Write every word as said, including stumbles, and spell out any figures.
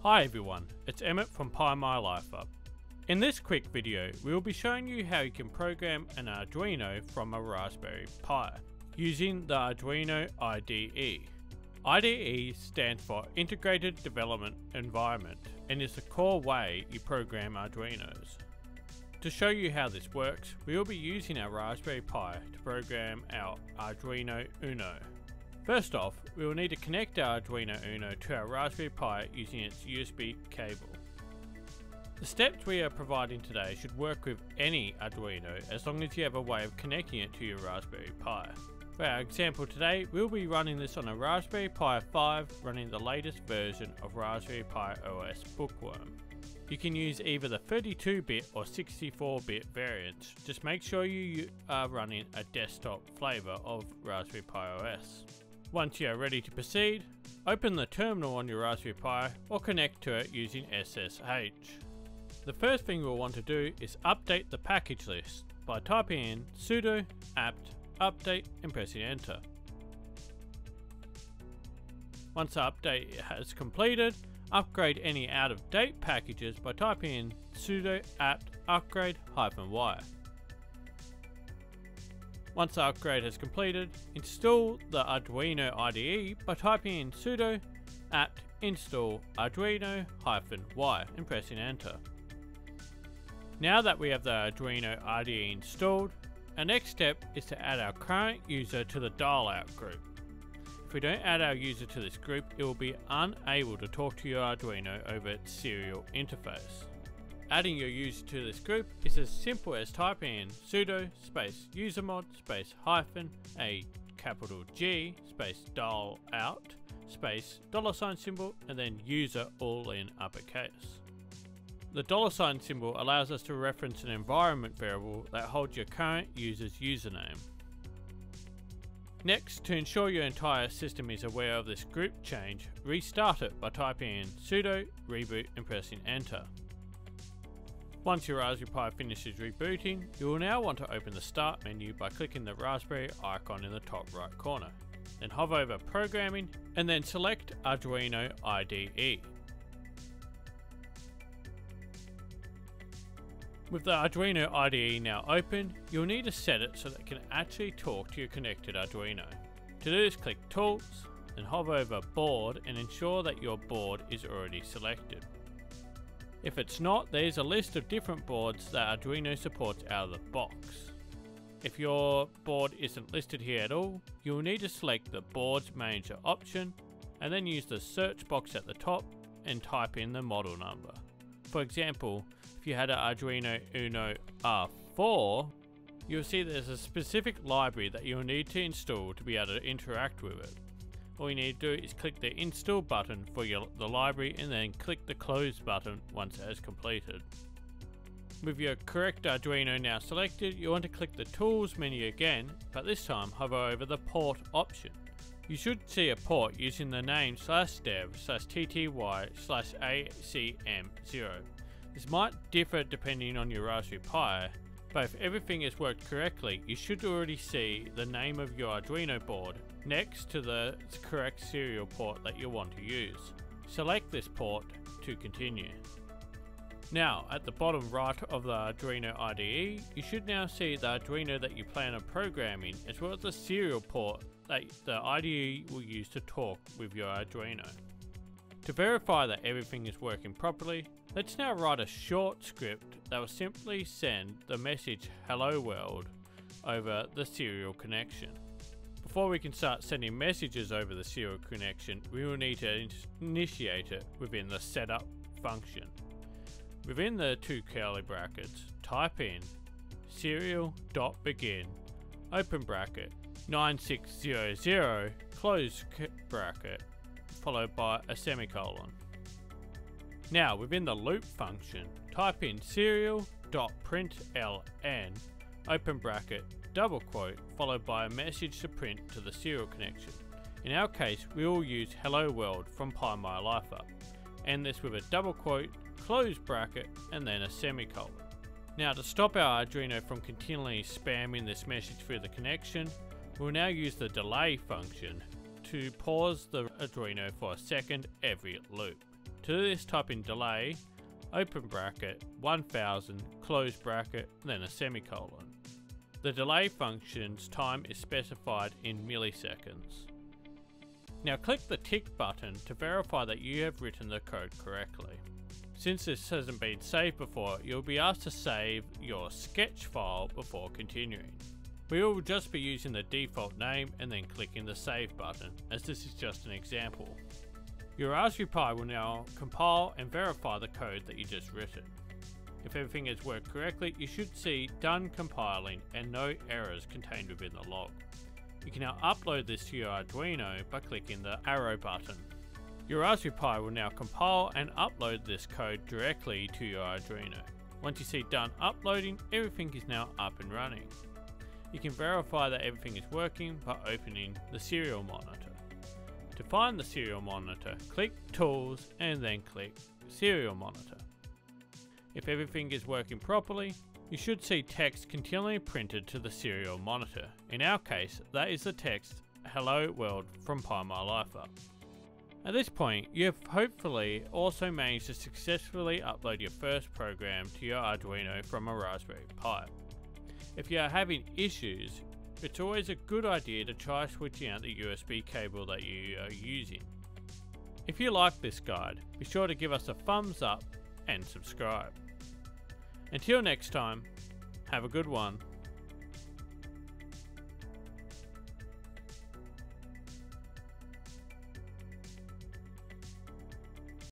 Hi everyone, it's Emmett from Pi My Life Up. In this quick video, we will be showing you how you can program an Arduino from a Raspberry Pi using the Arduino I D E. I D E stands for Integrated Development Environment and is the core way you program Arduinos. To show you how this works, we will be using our Raspberry Pi to program our Arduino Uno. First off, we will need to connect our Arduino Uno to our Raspberry Pi using its U S B cable. The steps we are providing today should work with any Arduino as long as you have a way of connecting it to your Raspberry Pi. For our example today, we'll be running this on a Raspberry Pi five running the latest version of Raspberry Pi O S Bookworm. You can use either the thirty-two bit or sixty-four bit variants, just make sure you are running a desktop flavour of Raspberry Pi O S. Once you are ready to proceed, open the terminal on your Raspberry Pi or connect to it using S S H. The first thing we'll want to do is update the package list by typing in sudo apt update and pressing enter. Once the update has completed, upgrade any out of date packages by typing in sudo apt upgrade -y. Once the upgrade has completed, install the Arduino I D E by typing in sudo apt install Arduino -y and pressing enter. Now that we have the Arduino I D E installed, our next step is to add our current user to the dial-out group. If we don't add our user to this group, it will be unable to talk to your Arduino over its serial interface. Adding your user to this group is as simple as typing in sudo space usermod space hyphen a capital G space dial out space dollar sign symbol and then user all in uppercase. The dollar sign symbol allows us to reference an environment variable that holds your current user's username. Next, to ensure your entire system is aware of this group change, restart it by typing in sudo reboot and pressing enter. Once your Raspberry Pi finishes rebooting, you will now want to open the Start menu by clicking the Raspberry icon in the top right corner. Then hover over Programming and then select Arduino I D E. With the Arduino I D E now open, you'll need to set it so that it can actually talk to your connected Arduino. To do this, click Tools and hover over Board and ensure that your board is already selected. If it's not, there's a list of different boards that Arduino supports out of the box. If your board isn't listed here at all, you'll need to select the Boards Manager option and then use the search box at the top and type in the model number. For example, if you had an Arduino Uno R four, you'll see there's a specific library that you'll need to install to be able to interact with it. All you need to do is click the install button for your, the library and then click the close button once it has completed. With your correct Arduino now selected, you want to click the tools menu again, but this time hover over the port option. You should see a port using the name slash dev slash tty slash acm zero. This might differ depending on your Raspberry Pi, but if everything has worked correctly, you should already see the name of your Arduino board next to the correct serial port that you want to use. Select this port to continue. Now, at the bottom right of the Arduino I D E, you should now see the Arduino that you plan on programming, as well as the serial port that the I D E will use to talk with your Arduino. To verify that everything is working properly, let's now write a short script that will simply send the message "Hello World" over the serial connection. Before we can start sending messages over the serial connection, we will need to in initiate it within the setup function. Within the two curly brackets, type in serial.begin, open bracket, nine six zero zero, close bracket, followed by a semicolon. Now within the loop function, type in serial.println, open bracket, double quote, followed by a message to print to the serial connection. In our case, we will use Hello World from Pi My Life Up. End this with a double quote, close bracket, and then a semicolon. Now to stop our Arduino from continually spamming this message through the connection, we'll now use the delay function to pause the Arduino for a second every loop. To do this, type in delay, open bracket, one thousand, close bracket, then a semicolon. The delay function's time is specified in milliseconds. Now click the tick button to verify that you have written the code correctly. Since this hasn't been saved before, you'll be asked to save your sketch file before continuing. We will just be using the default name and then clicking the save button, as this is just an example. Your Raspberry Pi will now compile and verify the code that you just written. If everything has worked correctly, you should see done compiling and no errors contained within the log. You can now upload this to your Arduino by clicking the arrow button. Your Raspberry Pi will now compile and upload this code directly to your Arduino. Once you see done uploading, everything is now up and running. You can verify that everything is working by opening the serial monitor. To find the serial monitor, click Tools and then click Serial Monitor. If everything is working properly, you should see text continually printed to the serial monitor. In our case, that is the text Hello World from Pi My Life Up. At this point, you have hopefully also managed to successfully upload your first program to your Arduino from a Raspberry Pi. If you are having issues, it's always a good idea to try switching out the U S B cable that you are using. If you like this guide, be sure to give us a thumbs up and subscribe. Until next time, have a good one.